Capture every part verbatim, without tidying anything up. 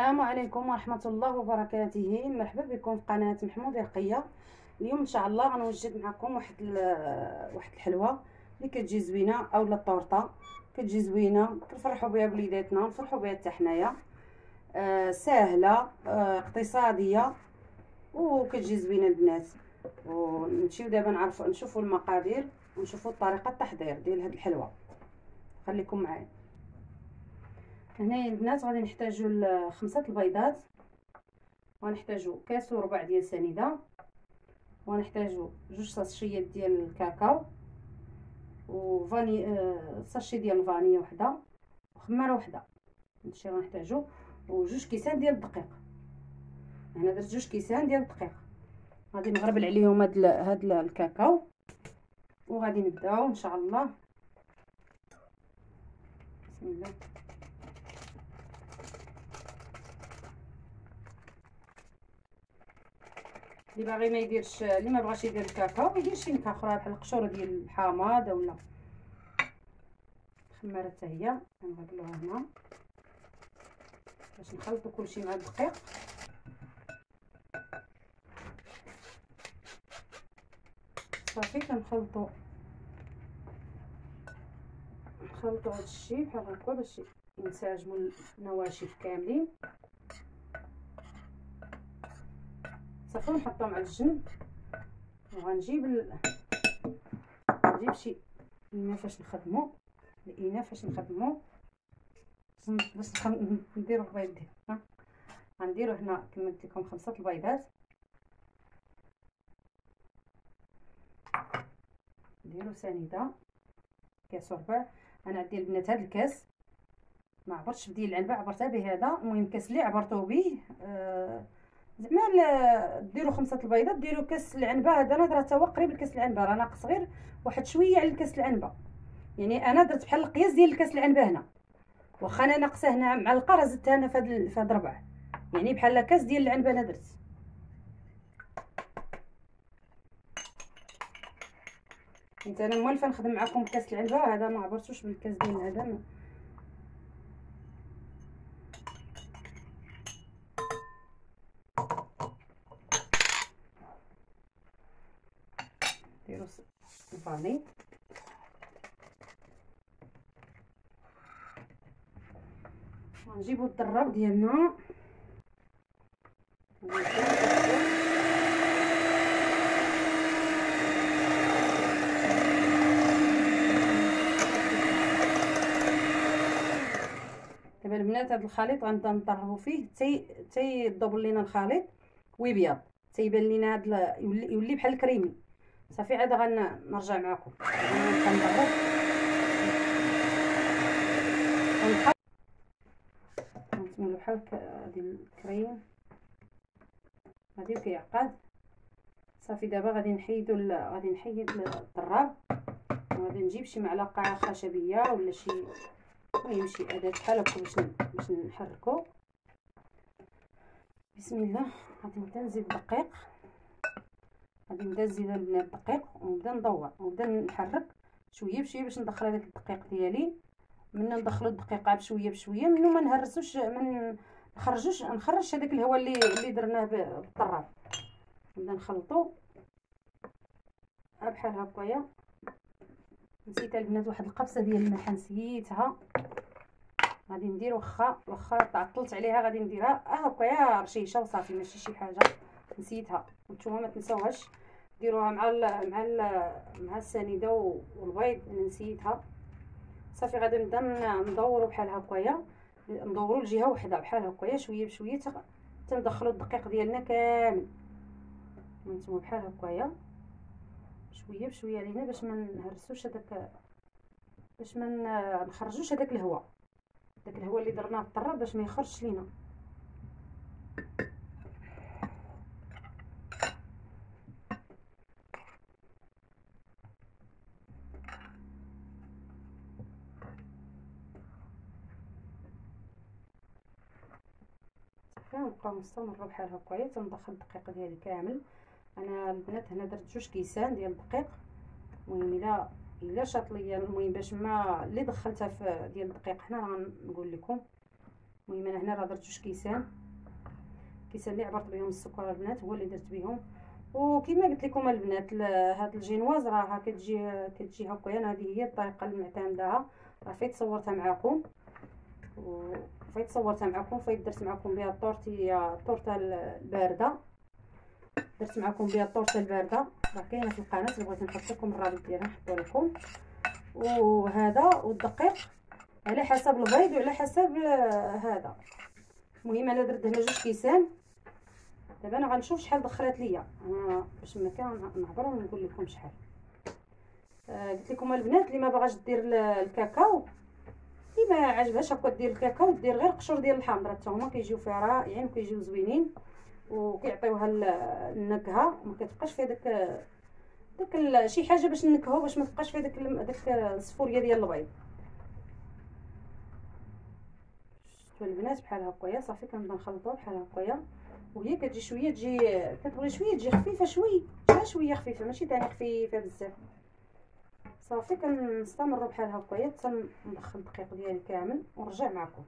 السلام عليكم ورحمة الله وبركاته. مرحبا بكم في قناة محمود رقية. اليوم ان شاء الله غنوجد معكم واحد واحد الحلوى اللي كتجي زوينه اولا طورطه كتجي زوينه كنفرحوا بها وليداتنا ونفرحوا بها حتى حنايا. آه ساهله، آه اقتصاديه، وكتجي زوينه البنات. ونمشيو دابا نعرفوا نشوفوا المقادير ونشوفوا طريقه التحضير ديال هذه الحلوى. خليكم معايا. هنايا البنات غادي نحتاجوا خمسة البيضات، وغنحتاجوا كاس وربع ديال سنيده، ونحتاجوا جوج ساشيات ديال الكاكاو، وفاني آه ساشي ديال الفانيا وحده، وخماره وحده. هادشي غنحتاجو، وجوج كيسان ديال الدقيق. هنا درت جوج كيسان ديال الدقيق. غادي نغربل عليهم هاد هاد الكاكاو، وغادي نبداو ان شاء الله. بسم الله. اللي باغي ما يديرش، اللي ما بغاش يدير الكاكاو يدير شي نكهه اخرى بحال القشور ديال الحامض اولا خماره حتى هي. غنغربلوها هنا باش نخلطوا كلشي مع الدقيق. صافي كنخلطوا نخلطوا هادشي بحال هكا باش ينسجموا النواشف كاملين. صافي نحطهم على الجنب، وغنجيب ال... نجيب شي اناء فاش نخدمو الاناء فاش نخدمو باش نديرو البيض ديالنا. ها غنديرو هنا كما قلت لكم خمسة البيضات، نديرو سنيده كاس وربع. انا عندي البنات هذا الكاس ما عبرتش بديال العنبه، عبرتها بهذا. المهم كاس اللي عبرته به آه زعما ديروا خمسة البيضات ديروا كاس العنبه. هذا انا درت هو قريب لكاس العنبه، راه ناقص غير واحد شويه على كاس العنبه. يعني انا درت بحال القياس ديال كاس العنبه هنا، واخا انا ناقصه هنا معلقه راه زدتها انا فهاد فهاد ربع، يعني بحال كاس ديال العنبه انا درت. حيت انا موالفه نخدم معكم بكاس العنبه، هذا ما عبرتوش بالكاس ديال هذا. نديرو الفاني، ونجيبو الضراب ديالنا دابا البنات. هذا الخليط غنبدا نضربو فيه حتى حتى يذوب لينا الخليط ويبيض، حتى يبان لينا هذا يولي, يولي بحال الكريمي. صافي عاد غنرجع معكم غنضرب ونحط نتملو بحال هادي الكريم هادي كيعقد. صافي دابا غادي نحيدو غادي نحيد الضراب، وغادي نجيب شي معلقه خشبيه ولا شي المهم شي اداه بحال هكا باش باش نحركو. بسم الله. غادي نبدا نزيد الدقيق، غادي نبدا نزيد البنات الدقيق ونبدا ندور ونبدا نحرك شويه بشويه باش ندخل هذاك الدقيق ديالي. من ندخلو الدقيقه بشويه بشويه، منو ما نهرسوش ما نخرجوش نخرج هذاك الهواء اللي اللي درناه بالطراب. نبدا نخلطو بحال هكايا. نسيت البنات واحد القبصه ديال الملح نسيتها، غادي ندير واخا واخا تعطلت عليها غادي نديرها هكايا رشيشه وصافي، ماشي شي حاجه نسيتها. نتوما ما تنساوهاش ديروها مع ال مع ال مع السنيده والبيض. انا نسيتها. صافي غادي نبدا ندورو بحال هكايا، ندورو لجهه وحده بحال هكايا شويه بشويه حتى ندخلو الدقيق ديالنا كامل. هانتوما بحال هكايا شويه بشويه علينا باش ما نهرسوش هذاك، باش ما نخرجوش هذاك الهواء داك الهواء اللي درناه في الطراب باش ما يخرجش لينا. نبقاو نستمروا بحال هكايا تندخل الدقيق ديالي كامل. انا البنات هنا درت جوج كيسان ديال الدقيق. المهم الا الا شاط ليا المهم باش ما اللي دخلتها في ديال الدقيق هنا راه غنقول لكم. المهم انا هنا راه درت جوج كيسان الكيسان اللي عبرت بهم السكر البنات هو اللي درت بهم. وكما قلت لكم البنات هاد الجينواز راها كتجي كتجي هكايا. هذه هي الطريقه المعتمده، راه فايت صورتها معكم وفايت صورتها معكم فايت درت معكم بها الطورتيه الطورته البارده، درت معكم بها الطورته البارده راه كاينه في القناه اللي بغيت نحط لكم الرابط ديالها نحطو لكم. وهذا والدقيق على حسب البيض وعلى حسب هذا. المهم انا درت هنا جوج كيسان. دابا انا غنشوف شحال دخلت ليا انا باش ما كان نهضر ونقول لكم شحال. آه قلت لكم البنات اللي ما باغاش دير الكاكاو، اللي ما عجبهاش هكا دير الكاكاو دير غير قشور ديال الحامضه حتى هما كيجيو فيها رائعين وكيجيو زوينين وكيعطيوها النكهه وما كتبقاش فيها داك داك شي حاجه باش نكهو باش ما تبقاش فيها داك داك الصفوريه ديال البيض. شفتوا البنات بحال هكايا صافي كنبدا نخلطوها بحال هكايا وهي كتجي شويه تجي كتبغي شويه تجي خفيفه شويه حتى شويه خفيفه ماشي ثاني خفيفه بزاف. صافي كنستمروا بحال هكايا حتى ندخل الدقيق ديالي كامل ونرجع معكم.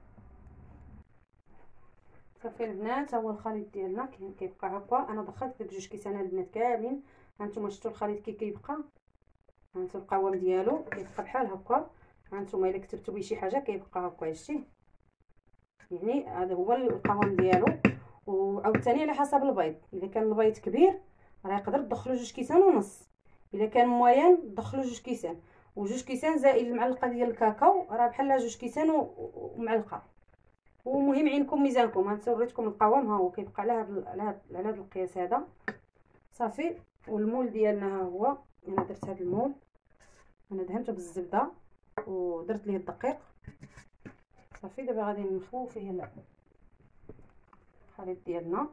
صافي البنات ها هو الخليط ديالنا كيبقى هكا. انا دخلت داك جوج كيسان البنات كاملين. هانتوما شفتوا الخليط كي كيبقى، هانتو القوام ديالو كيبقى بحال هكا. هانتوما الا كتبتوا بيه شي حاجه كيبقى هكا شتي، يعني هذا هو القوام ديالو. وعاوتاني على حسب البيض، الا كان البيض كبير راه يقدر تدخلوا جوج كيسان ونص، الا كان موين دخلوا جوج كيسان، وجوج كيسان زائد المعلقه ديال الكاكاو راه بحال جوج كيسان ومعلقه. ومهم عينكم ميزانكم. هانتو وريتكم القوام ها هو كيبقى على هذا على هذا على هذا القياس هذا صافي. والمول ديالنا ها هو. انا درت هذا المول، انا دهنته بالزبده ودرت ليه الدقيق صافي. دابا غادي نخوي فيه الخليط ديالنا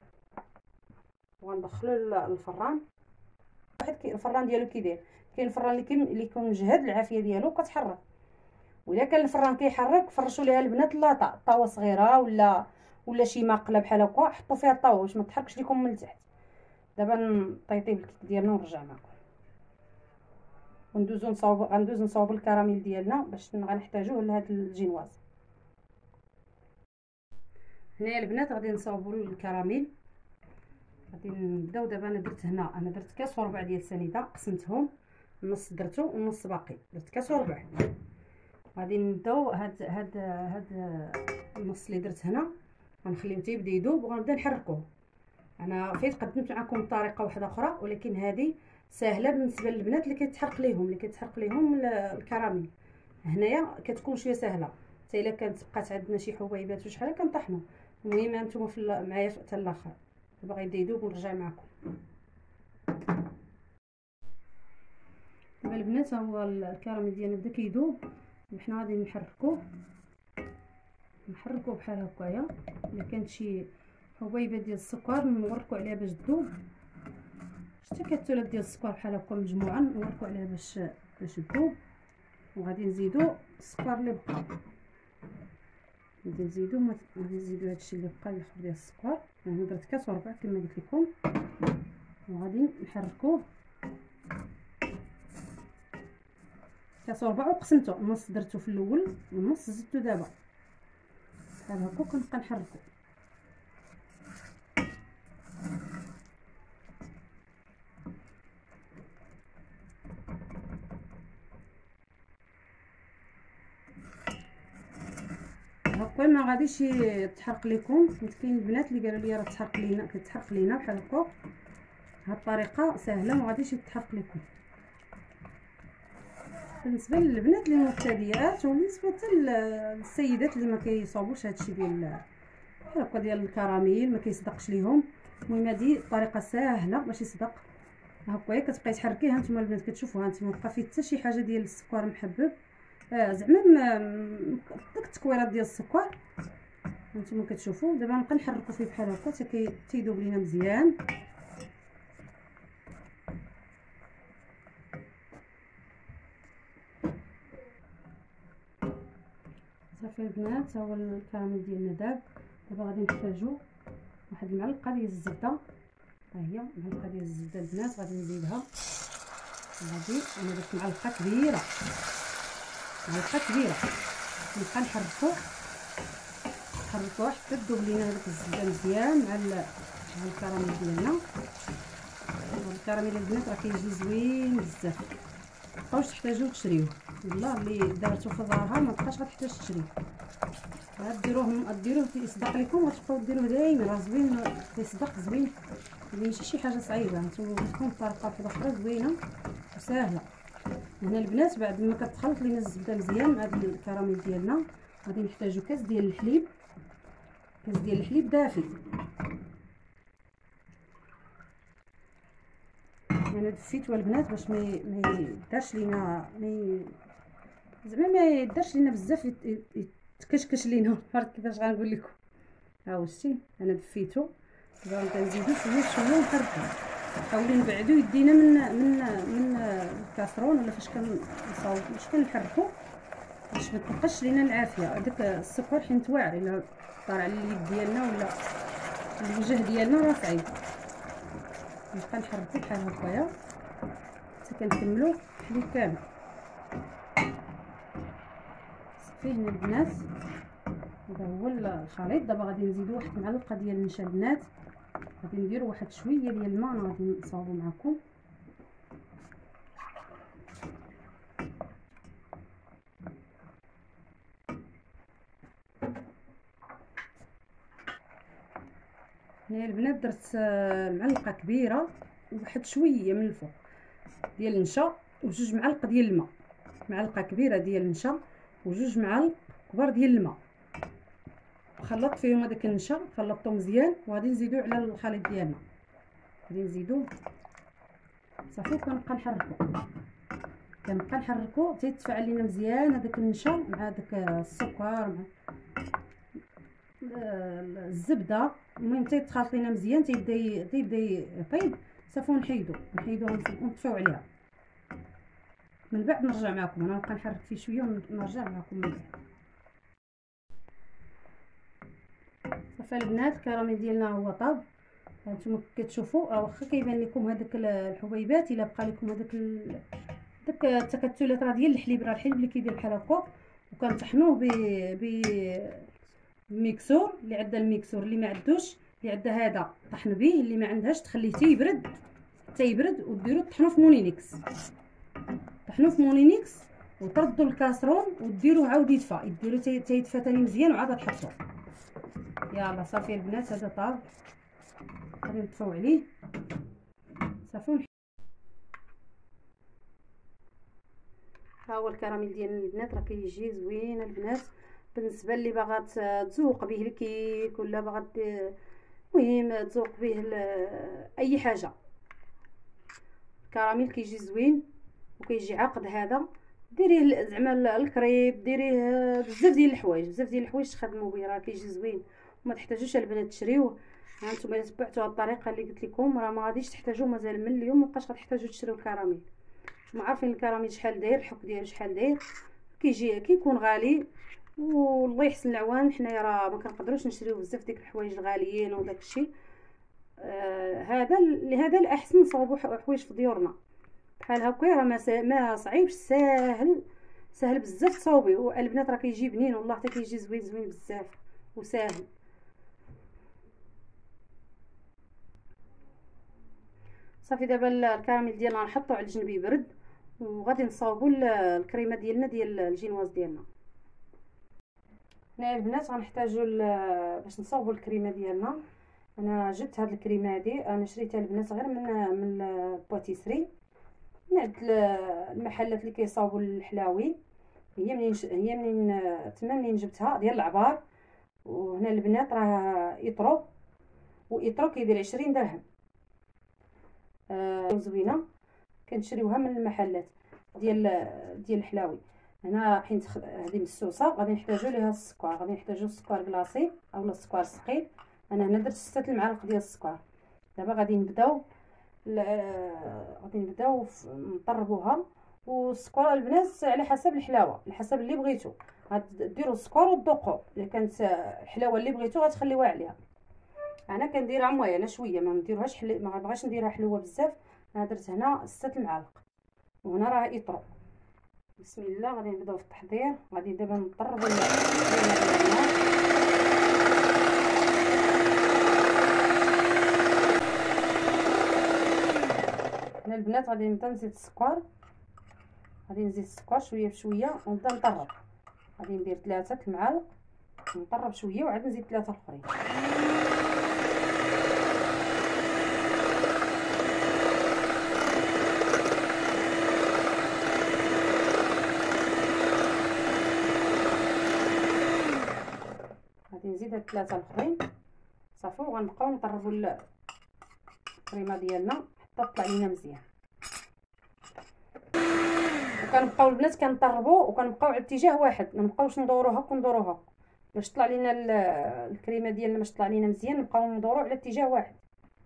وغندخلو للفران. واحد الفران ديالو كي داير، كاين الفران اللي كي اللي يكون مجهد العافيه ديالو كتحرك، ولا كان الفران كيحرك فرشوا ليها البنات لاطا طاوه صغيره ولا ولا شي ماقله بحال هكا حطوا فيها الطاوه باش ما تحركش لكم من التحت. دابا نطيطيب الكيك ديالنا ونرجع معكم وندوزو نصاوب غندوز نصاوب الكراميل ديالنا باش غنحتاجوه لهاد الجينواز. هنايا البنات غادي نصاوبوا الكراميل. غادي نبداو دابا. انا درت هنا انا درت كاس وربع ديال السنيده قسمتهم النص درتو والنص باقي، درت كاس وربع. غادي نبداو هاد هاد هاد النص اللي درت هنا غنخليو حتى يبدا يذوب وغنبدا نحركوه. انا فايت قدمت معكم طريقه واحده اخرى ولكن هذه سهله بالنسبه للبنات اللي كيتحرق ليهم اللي كيتحرق ليهم الكراميل. هنايا كتكون شويه سهله حتى الا كانت بقات عندنا شي حبيبات وشحال كنطحنوا. المهم هانتوما في معايا حتى الاخر. دابا غيبدا يذوب ونرجع معكم. دابا البنات ها هو الكراميل ديالنا بدا كيذوب وحنا غادي نحركوه نحركوه بحال هكايا. الا كانت شي حبيبه ديال السكر نوركو عليها باش تذوب، شتي كتولات ديال السكر بحال هكا مجموعه نوركو عليها باش باش تذوب. وغادي نزيدو السكر اللي بقى، غادي نزيدو غادي نزيدو هادشي اللي بقى الاخر ديال السكر. انا درت كاس وربع كما قلت لكم وغادي نحركوه كاس وربع وقسمته النص درته في الاول والنص زدته دابا بحال هكا كنبقى نحركو. هكا ما غاديش تحرق لكم. كنت كاين البنات اللي قالوا لي راه تحرق لينا كتحرق لينا بحال هكا. هاد الطريقه سهله ما غاديش تحرق لكم بالنسبه للبنات اللي مبتدئات وبالنسبه حتى للسيدات اللي ما كيصاوبوش هادشي ديال بحال هكا ديال الكراميل ما كيصدقش ليهم. المهم هذه طريقه سهله باش يصدق. هكايا كتبقاي تحركيه. هانتوما البنات كتشوفوا هانتوما ما بقى فيه حتى شي حاجه ديال السكر محبب آه زعما داك التكويرات ديال السكر هانتوما كتشوفوا. دابا نبقى نحركو فيه بحال هكا حتى كيذوب لينا مزيان. صافي البنات ها هو الكراميل ديالنا داب. دابا غادي نحتاجو واحد المعلقه ديال الزبده. ها هي معلقه ديال الزبده البنات غادي نزيدها. غادي انا درت معلقه كبيره معلقه كبيره نبقى نحركو نحركوها حتى تذوب لينا هذيك الزبده مزيان مع مع الكراميل ديالنا. الكراميل البنات راه كيجي زوين بزاف، متبقاوش تحتاجو تشريوه، والله اللي دارتو في دارها ما بقاش غتحتاج تشريه، غديروه ديروه تيصدق لكم وتبقاو ديروه دايما، راه زوين تيصدق زوين، ماشي شي حاجه صعيبه. نتوما تكون طريقه واحده اخرى زوينه وسهله. هنا البنات بعد ما كتخلط لينا الزبده مزيان مع هاد الكراميل ديالنا غادي نحتاجو كاس ديال الحليب، كاس ديال الحليب دافي. انا دفيتو البنات باش ما يدارش لينا ما زعما ما يدارش لينا بزاف يتكشكش لينا، عرفت كيفاش غنقول لكم. ها هو شتي انا دفيتو، دابا كنزيدو شويه شويه ونحركو، نحاولو نبعدو يدينا من من من الكاسرون ولا فاش كنصاوب باش كنحركو باش ما تبقاش لينا العافيه. هذاك السكر حيت واعر الا طار على اليد ديالنا ولا الوجه ديالنا راه صعيب. نبقى نحركو بحال هكايا حتى كنكملو الحليب كامل. صافي هنا البنات هذا هو الخليط. دابا غادي نزيدو واحد المعلقه ديال النشا البنات، غادي نديرو واحد شويه ديال الماء، انا غادي نصاوبو معكم. هنا البنات درت المعلقه كبيره وواحد شويه من الفوق ديال النشا وجوج معالق ديال الماء، معلقه كبيره ديال النشا وجوج معالق كبار ديال الماء، خلطت فيهم هذاك النشا خلطته مزيان وغادي نزيدو على الخليط ديالنا، غادي نزيدو صافي. كنبقى نحركو كنبقى نحركو حتى يتفاعل لينا مزيان هذاك النشا مع هذاك السكر مع الزبده، المهم حتى يتخلط لينا مزيان تيبدا تيبدا يطيب. صافي نحيدو نحيدو ونطفيو عليها، من بعد نرجع معكم. انا نبقى نحرك فيه شويه ونرجع معكم من بعد. صافي البنات الكراميل ديالنا هو طاب، هانتوما كتشوفوا راه واخا كيبان لكم هذاك الحبيبات، الا بقى لكم هذاك ال... داك التكتلات راه ديال الحليب، راه الحليب اللي كيدير بحال هكا، وكنطحنوه ب ب ميكسور. اللي عندها الميكسور، اللي ما عندوش اللي عندها هذا طحن به، اللي ما عندهاش تخليه تيبرد تيبرد وديروا طحنوه في مولينيكس، طحنوه في مولينيكس وتردوا الكاسرون وديروه عاود يدفى، ديروه تيدفى ثاني مزيان وعاد تحطوه. يلا صافي البنات هذا طاب، غادي نطفيو عليه صافي. ها هو الكراميل ديال البنات راه كيجي زوين البنات. بالنسبه اللي باغا تزوق به الكيك ولا باغا المهم تزوق به اي حاجه، الكراميل كيجي زوين وكيجي عقد. هذا ديريه زعما الكريب، ديريه بزاف ديال الحوايج، بزاف ديال الحوايج تخدموا به، راه كيجي زوين وما تحتاجوش البنات تشريوه. ها نتوما الا تبعتوا هاد الطريقه اللي قلت لكم راه ما غاديش تحتاجوا، مازال من اليوم ما بقاش غتحتاجوا تشريو الكراميل. نتوما عارفين الكراميل شحال داير، الحك ديالو شحال داير، كيجي كيكون غالي والله يحسن العوان. حنايا راه ما كنقدروش نشريو بزاف ديك الحوايج الغاليين وداك الشيء. آه هذا لهذا الاحسن نصاوبوا حوايج في ديورنا بحال هكا، راه ما ما صعيبش، ساهل ساهل بزاف تصاوبيه. والبنات راه كيجي بنين والله، حتى كيجي زوين زوين بزاف وساهل. صافي دابا الكراميل ديالنا نحطو على الجنب يبرد، وغادي نصاوبوا الكريمه ديالنا ديال الجينواز ديالنا. هنا البنات غنحتاجوا باش نصاوبوا الكريمه ديالنا. انا جبت هاد الكريمه هادي، انا شريتها البنات غير من من الباتيسري، من عند المحلات اللي كيصاوبوا الحلاوي. هي منين هي منين تما منين جبتها ديال العبار. وهنا البنات راه اطرو، واطرو كيدير عشرين درهم. آه زوينه كنشريوها من المحلات ديال ديال الحلاوي. هنا حيت هذه مسوسه غادي نحتاجو ليها السكر، غادي نحتاجو السكر كلاصي اولا السكر ثقيل. انا هنا درت ستة المعالق ديال السكر. دابا غادي نبداو غادي نبداو نطربوها. والسكر البنات على حسب الحلاوه، على حسب اللي بغيتو غديروا السكر وتذوقوا. الا كانت الحلاوه اللي بغيتو غتخليوها عليها. انا كنديرها موينه شويه، ما نديروهاش حلي، ما بغاش نديرها حلوه بزاف. انا درت هنا ستة المعالق، وهنا راه يطرو. بسم الله غادي نبداو في التحضير. غادي دابا نطربوا الماء. انا البنات غادي نبدا نزيد السكر، غادي نزيد السكر شويه بشويه ونبدا نطرب. غادي ندير ثلاثة المعالق نطرب شويه وعاد نزيد ثلاثه اخرين. غادي نزيد هاد الثلاثه الاخرين صافي، وغنبقاو نطربوا الكريمه ديالنا حتى تطلع لينا مزيان. وكنبقاو البنات كنطربوا وكنبقاو على اتجاه واحد، ما نبقاوش ندوروها هكا وندوروها هكا باش تطلع لينا الكريمه ديالنا، باش تطلع لينا مزيان نبقاو ندورو على اتجاه واحد.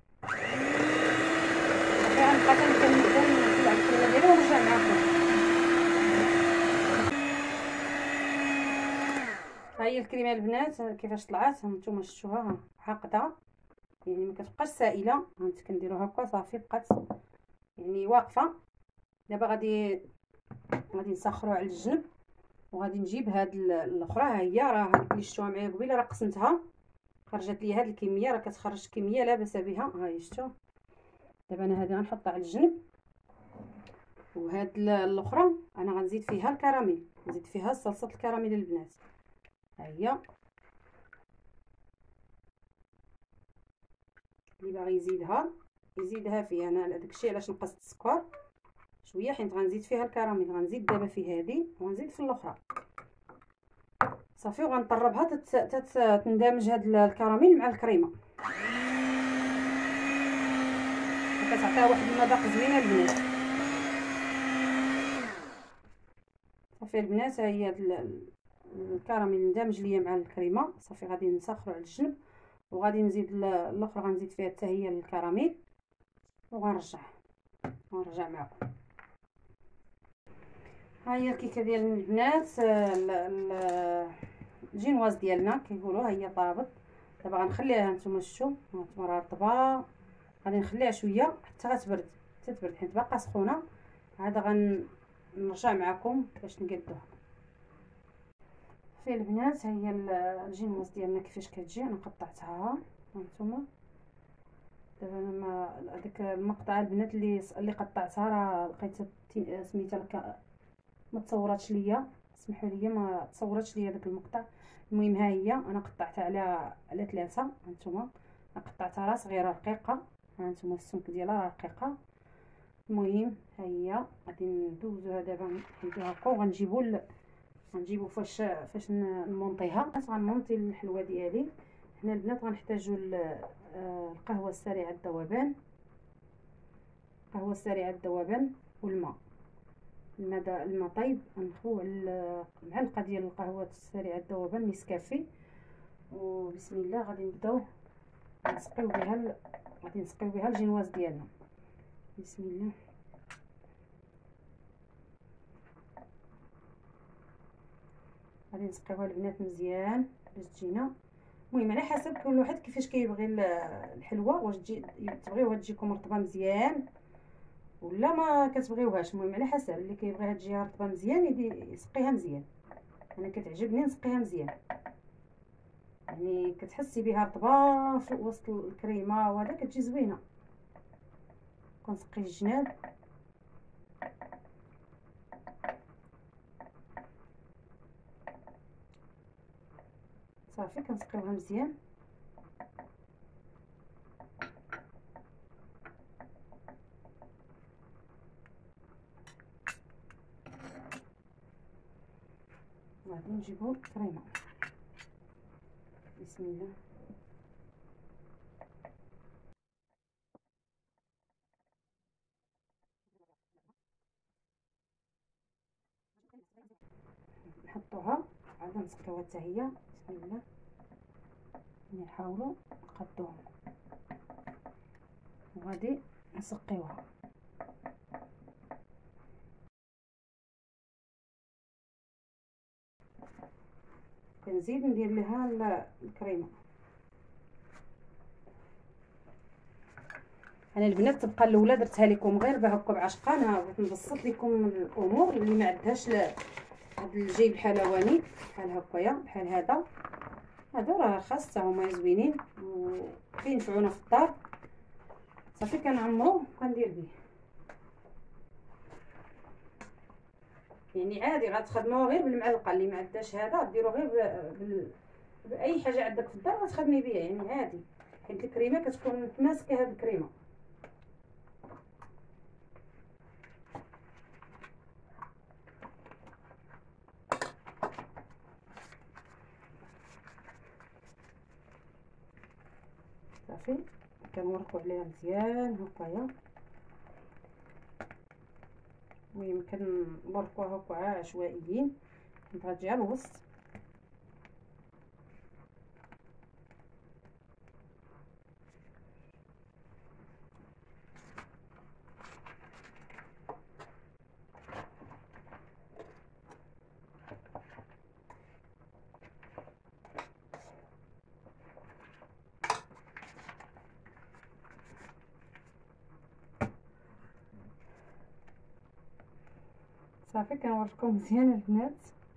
صافي غنبقى كنكمل نطلع الكريمه ديالي ونرجع معاكم. ها هي الكريمه البنات كيفاش طلعت، هانتوما شفتوها هكذا، يعني ما كتبقاش سائله. هانت كنديرو هكا صافي بقات يعني واقفه. دابا غادي غادي نسخرو على الجنب، وغادي نجيب هاد الاخرى. ها هي راه هاد اللي شفتوها معايا قبيله راه قسمتها، خرجت لي هاد الكميه، راه كتخرج كميه لا باس بها. ها هي شفتوا. دابا انا هذه غنحطها على الجنب، وهاد الاخرى انا غنزيد فيها الكراميل، نزيد فيها صلصه الكراميل البنات. ها هي اللي باغي يزيدها يزيدها فيها. انا على داكشي علاش نقصت السكر شويه، حيت غنزيد فيها الكراميل. غنزيد دابا في هذه وغنزيد في الاخرى صافي، وغنطربها تندمج هاد الكراميل مع الكريمه، كتعطيها واحد المذاق زوينه البنات. صافي البنات ها هي الكراميل اندمج ليا مع الكريمه صافي. غادي نسخرو على الجنب، وغادي نزيد الاخرى غنزيد فيها حتى هي الكراميل، وغنرجع ونرجع معكم. ها هي الكيكه ديال البنات الجينواز ديالنا كيقولوا، ها هي طابت. دابا غنخليها، نتوما شفتوا هانتوما راه رطبه، غادي نخليها شويه حتى غتبرد، حتى تبرد حيت باقا سخونه. عاد غنرجع معكم باش نقادوها. في البنات ها هي الجينواز ديالنا كيفاش كتجي. انا قطعتها هانتوما. دابا انا هذاك المقطع البنات اللي اللي قطعتها راه لقيتها سميتها ما تصوراتش ليا، سمحوا لي ما تصوراتش ليا داك المقطع. المهم ها هي انا قطعتها على على ثلاثة. هانتوما قطعتها راه صغيره رقيقه، هانتوما السمك ديالها راه رقيقه. المهم ها هي غادي ندوزوها دابا نديروها هكا، وغنجيبو ال... غنجيبو فاش فاش نمونطيها. غنمونطي الحلوه ديالي. حنا البنات غنحتاجو القهوه السريعه الذوبان، القهوه السريعه الذوبان والماء. الماء الماء طيب غنخوي على معلقه ديال القهوه السريعه الذوبان نيسكافي. وبسم الله غادي نبداو نسقيو بها ال... غادي نسقيو بها الجينواز ديالنا. بسم الله. غادي نسقيوها البنات مزيان باش تجينا. المهم على حسب كل واحد كيفاش كيبغي الحلوه، واش تجي تبغيوها تجيكم رطبه مزيان ولا ما كتبغيوهاش. المهم على حسب اللي كيبغيها تجيها رطبه مزيان يدي يسقيها مزيان. انا كتعجبني نسقيها مزيان، يعني كتحسي بها رطبه في وسط الكريمه وهذا كتجي زوينه. كنسقي الجناب صافي، كنسقيوها مزيان. وغادي نجيبو الكريمه. بسم الله. نحطوها عاد نسقيوها حتى هي. بسم الله. نحاولوا نقادوها وغادي نسقيوها. كنزيد ندير لها الكريمه. انا البنات تبقى الاولى درتها لكم غير بهكا بعشقه. انا بغيت نبسط لكم الامور اللي ما عندهاش هذا الجيب الحلواني بحال هكايا بحال هذا. هادو راه خاص حتى هما زوينين وكينفعونا في الدار. صافي كنعمروه وكندير به. يعني عادي غتخدموها غير بالمعلقه، اللي ما عندهاش هذا ديروا غير بال... باي حاجه عندك في الدار غتخدمي بها يعني عادي، حيت الكريمه كتكون متماسكه. هاد الكريمه صافي كنورقوا عليها مزيان هكايا. المهم كنبركوها هكا عشوائيين غتجي على الوسط. صافي كنوريكم مزيان البنات.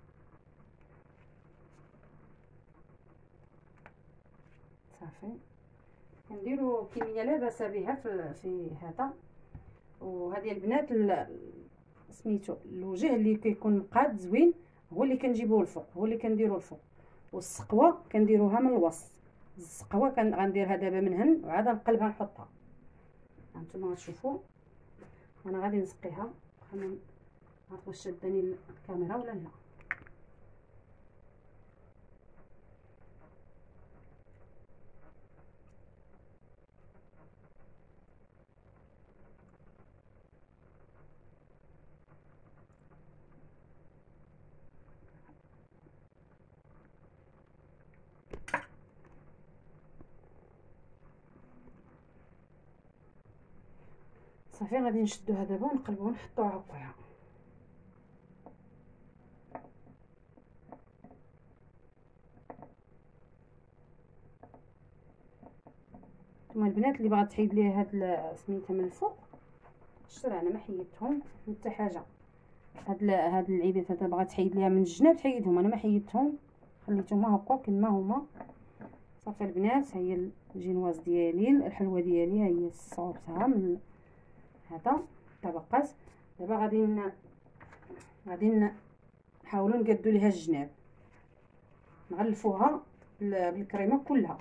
صافي كنديروا كميه لا باس بها في في هذا. وهذه البنات سميتو الوجه اللي كيكون مقاد زوين هو اللي كنجيبوه الفوق، هو اللي كنديروه الفوق. والسقوه كنديروها من الوسط. السقوه كان غنديرها دابا من هن وعاد نقلبها نحطها. هانتوما غتشوفوا انا غادي نسقيها. خلينا نعرف واش شداني الكاميرا ولا لا. صافي غادي نشدوها دابا ونقلبوها ونحطوها هكايا. نتوما البنات اللي بغات تحيد ليها هاد سميتها من الفوق شرا، انا ما حيدتهم حتى حاجه. هاد هاد العيبات هذا بغات تحيد ليها من الجناب تحيدهم، انا ما حيدتهم خليتهم هكا كما هما. صافي البنات ها هي الجينواز ديالي، الحلوه ديالي ها هي صوبتها من هذا طبقات. دابا غادي غادي نحاولوا نقادوا ليها الجناب، نغلفوها بالكريمه كلها.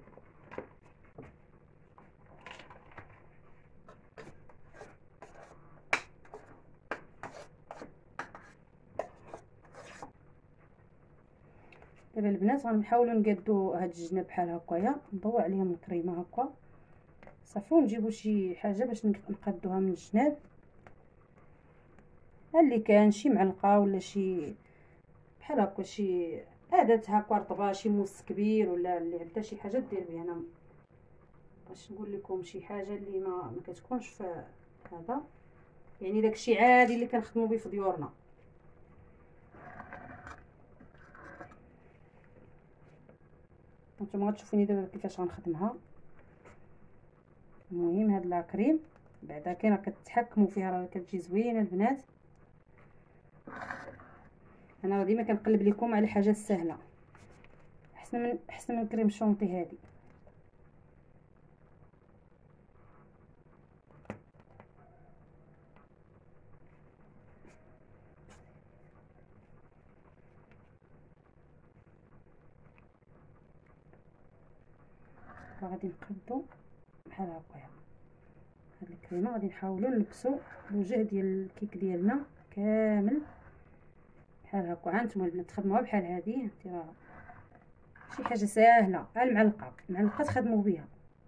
دابا البنات غنحاولوا نقادوا هاد الجناب بحال هكايا، نضوي عليهم الكريمه هكا صافي، ونجيبوا شي حاجه باش نقادوها من الجناب اللي كان شي معلقه ولا شي بحال هكا شي اداه هكا رطبه، شي موس كبير ولا اللي عندها شي حاجه دير بها. انا باش نقول لكم شي حاجه اللي ما ما كتكونش في هذا، يعني داكشي عادي اللي كنخدموا به في ديورنا. نتوما غتشوفوني دابا كيفاش غنخدمها. المهم هاد لاكريم بعدا كاين راه كتحكموا فيها، راه كتجي زوينه البنات. انا ديما كنقلب لكم على حاجه سهله، احسن من احسن من كريم شونطي هذه. غادي نقادو بحال هكايا هاد الكريمه. غادي نحاولوا نلبسوا الوجه ديال الكيك ديالنا كامل بحال هكا. ها نتوما البنات تخدموها بحال هذه، انت راه شي حاجه ساهله. المعلقه المعلقه تخدموا بها.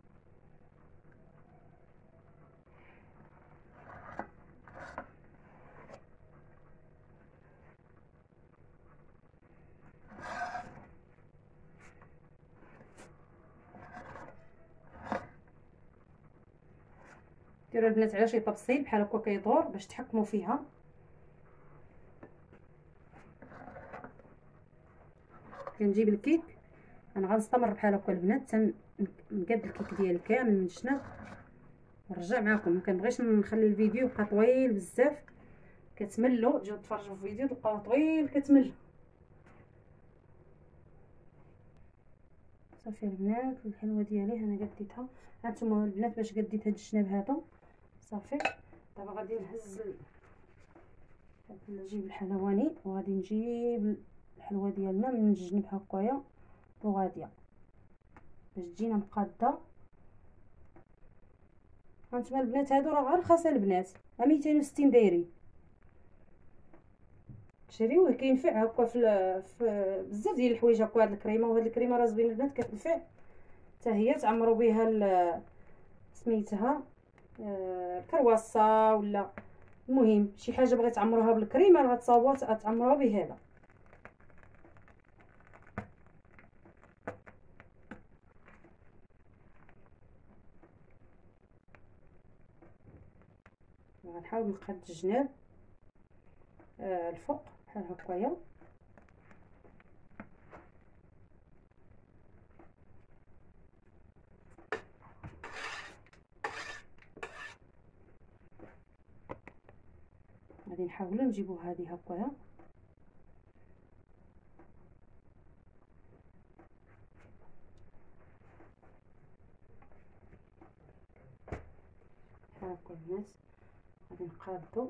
ديروا البنات على شي طبسيل بحال هكا كيدور باش تحكموا فيها. كنجيب الكيك انا غنستمر بحال هكا البنات حتى نقاد الكيك ديالي كامل من الجناب ونرجع معكم. ما كنبغيش نخلي الفيديو يبقى طويل بزاف، كتملوا تجيو تفرجوا في فيديو تلقاوه طويل كتمل. صافي البنات الحلوه ديالي انا قديتها. هانتوما البنات باش قديت هاد الجناب هذا صافي. دابا غادي نهز نجيب الحلواني وغادي نجيب الحلوه ديالنا من الجنب هكايا بوغاديه باش تجينا مقاده. هانتوما البنات هادو راه غير خاصه البنات ميتين وستين دايرين، شريوه كينفع هكا في, في بزاف ديال الحوايج هكا. هاد الكريمه وهاد الكريمه راه زوينه البنات كتنفع حتى هي، تعمروا بها سميتها الكرواسه ولا المهم شي حاجه بغيت تعمروها بالكريمه راه تصاوبوا تعمروها بهذا. غنحاول نقاد الجناب آه الفوق بحال هكايا. غادي نحاولوا نجيبوا هذه هكايا بحال هكا البنات. غادي نقادو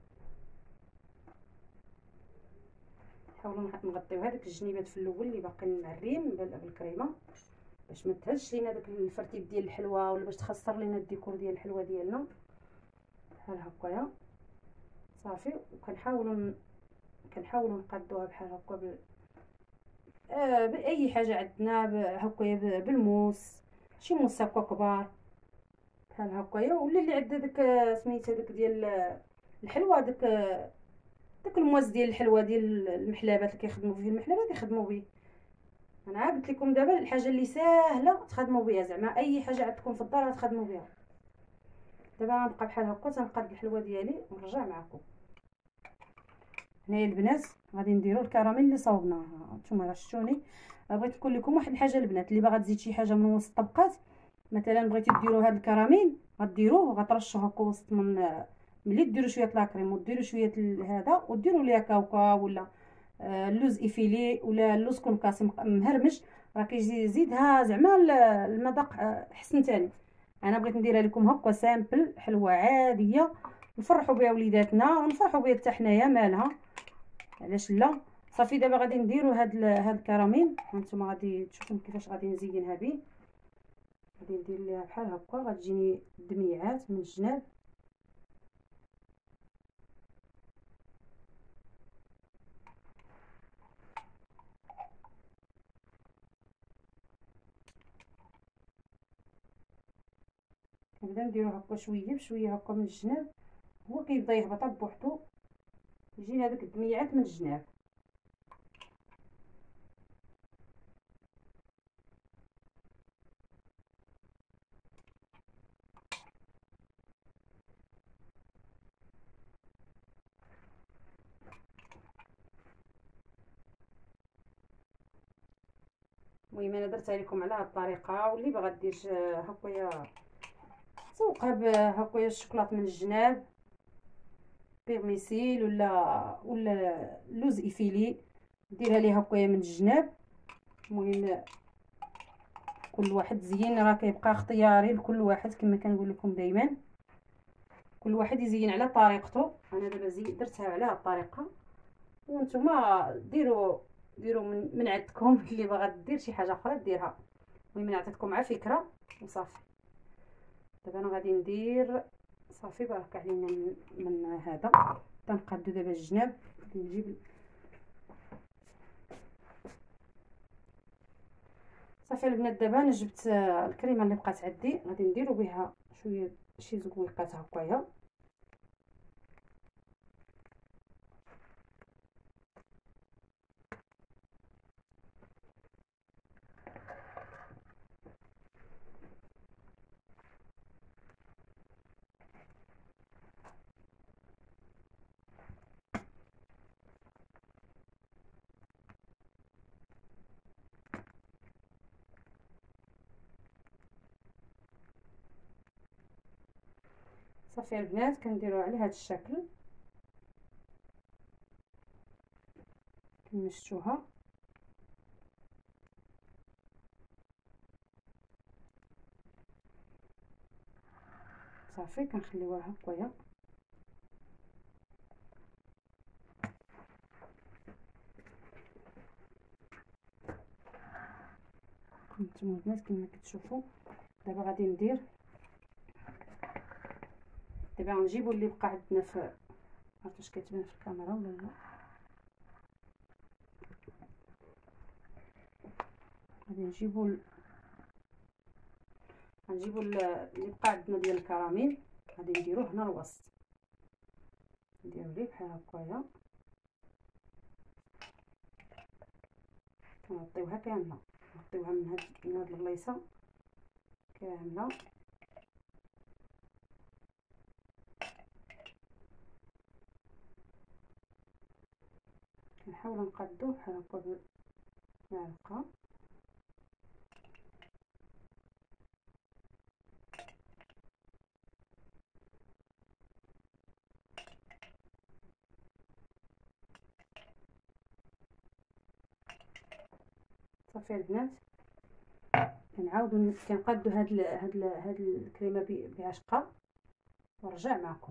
نحاولوا نغطيو هذيك الجنيبات في الاول اللي باقيين معرين بالكريمه باش ما تهزش لينا داك الفرتيت ديال الحلوه ولا باش تخسر لينا الديكور ديال الحلوه ديالنا. بحال هكايا صافي. وكنحاولوا كنحاولوا نقادوها بحال هكا ب... آه باي حاجه عندنا هكايا بالموس، شي موس هكا كبار بحال هكايا، ولا اللي عندها داك سميتها داك ديال الحلوه داك داك المواس ديال الحلوه ديال المحلابات اللي كيخدموا فيه المحلابات يخدموا به. انا قلت لكم دابا الحاجه اللي ساهله تخدموا بها، زعما اي حاجه عندكم في الدار تخدموا بها. دابا غنبقى بحال هكا تنقاد الحلوه ديالي ونرجع معكم. هنايا البنات غادي نديروا الكراميل اللي صاوبناه. نتوما راه شفتوني. بغيت نقول لكم واحد الحاجه البنات، اللي باغا تزيد شي حاجه من وسط الطبقات، مثلا بغيتي ديروا هذا الكراميل غديروه غترشوه هكا وسط من ملي ديروا شويه لاكريم وديروا شويه هذا وديروا ليها كاوكاو ولا اللوز افيلي ولا اللوز كونكاسي مهرمش، راه كيزيدها زعما المذاق حسن ثاني. انا بغيت نديرها لكم هكا سامبل حلوه عاديه نفرحوا بها وليداتنا ونفرحوا بها حتى حنايا مالها، علاش لا. صافي دابا غادي نديروا هاد هاد الكراميل. هانتوما غادي تشوفوا كيفاش غادي نزينها به. غادي ندير ليها بحال هكا غتجيني دميعات من الجناب. كنبدا نديرو هكا شويه بشويه هكا من الجناب، هو كيبدا يهبط بوحدو يجينا هذوك الدميعات من الجناب. المهم انا درتها لكم على هاد الطريقه، واللي باغا دير هكايا تسوقها هكايا الشوكولاط من الجناب بيرميسيل ولا ولا لوز افيلي ديرها ليه هكايا من الجناب. المهم كل واحد زين، راه كيبقى اختياري لكل واحد كما كنقول لكم دائما، كل واحد يزين على طريقته. انا دابا زين درتها على هاد الطريقه، وانتم ديروا ديروا من, من عندكم اللي باغا دير شي حاجه اخرى ديرها. المهم انا عطيتكم مع فكره وصافي. دابا انا غادي ندير صافي بارك علينا من, من هذا. تنقادو دابا الجناب. غادي نجيب صافي البنات. دابا انا جبت الكريمه اللي بقات عندي غادي نديرو بها شويه شي زقويقات هكايا. صافي البنات كنديرو على هذا الشكل كنمشطوها. صافي كنخليوها هكايا. نتوما البنات كما كتشوفوا. دابا غادي ندير دابا غنجيبوا اللي بقى عندنا في، عرفت واش كتبان في الكاميرا ولا لا؟ غادي نجيبوا ال... غنجيبوا اللي بقى عندنا ديال الكراميل، غادي نديروه هنا الوسط، نديرو ليه بحال هكايا ونغطيوها كامله، نغطيوها من هاد من هاد البلايصه كامله. كنحاول نقادو بحال هكا بالمعلقه. صافي البنات كنعاودو كنقادو هاد ال هاد ال هاد الكريمه بعشقه ونرجع معكم.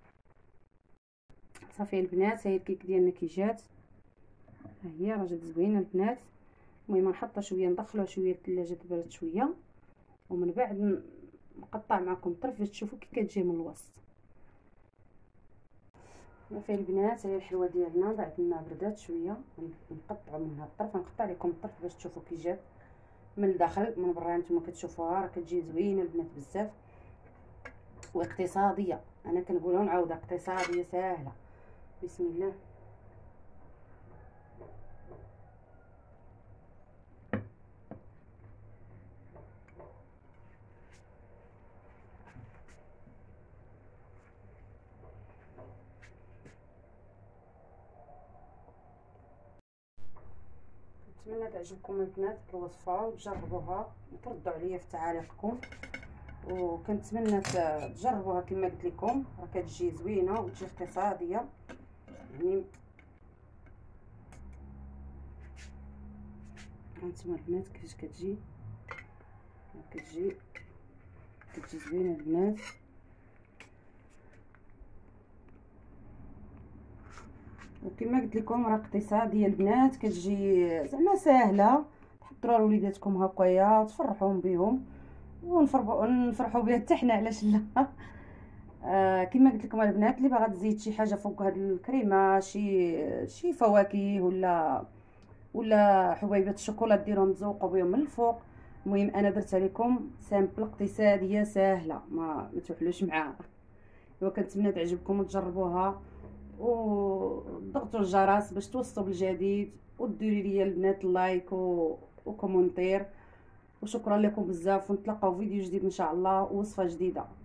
صافي البنات، هاي الكيك ديالنا كي جات، ها هي راه جات زوينه البنات. المهم نحطها شويه، ندخلوها شويه الثلاجه تبرد شويه، ومن بعد نقطع معكم الطرف باش تشوفوا كي كتجي من الوسط. صافي البنات، هي الحلوه ديالنا بعد ما بردات شويه نقطعوا منها الطرف، نقطع لكم الطرف باش تشوفوا كي جات من الداخل. من برا نتوما كتشوفوها راه كتجي زوينه البنات بزاف واقتصاديه. انا كنقولها ونعاودها، اقتصاديه ساهله. بسم الله. نتمنى تعجبكم البنات الوصفه وتجربوها وتردوا عليا في تعاليقكم، وكنتمنى تجربوها كما قلت لكم، راه كتجي زوينه وتجي اقتصاديه. يعني هانتوما البنات كيفاش كتجي، كتجي كتجي زوينه البنات. وكما قلت لكم راه اقتصاديه البنات، كتجي زعما ساهله، تحضروها لوليداتكم هكايا تفرحوهم بهم ونفرحوا نفرحوا بها حتى حنا، علاش لا. آه كما قلت لكم البنات، اللي باغا تزيد شي حاجه فوق هاد الكريمه، شي شي فواكه ولا ولا حبيبات الشوكولا ديرهم تزوقوا بهم من الفوق. المهم انا درتها لكم سامبل اقتصاديه ساهله، ما ما توحلوش معاها. وكنتمنى تعجبكم وتجربوها، وضغطوا الجرس باش توصلوا بالجديد، وديروا لي البنات لايك و... وكومونتير. وشكرا لكم بزاف، ونتلاقاو فيديو جديد ان شاء الله ووصفه جديده.